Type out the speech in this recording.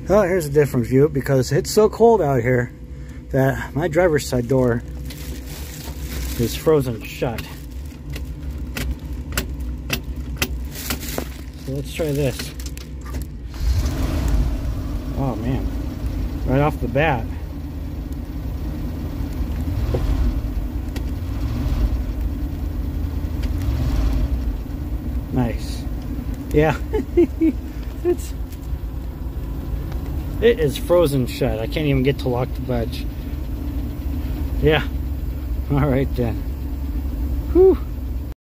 Oh, here's a different view because it's so cold out here that my driver's side door is frozen shut. So let's try this. Oh man, right off the bat. Nice. Yeah, it is frozen shut. I can't even get to lock the budge. Yeah. All right then. Whew.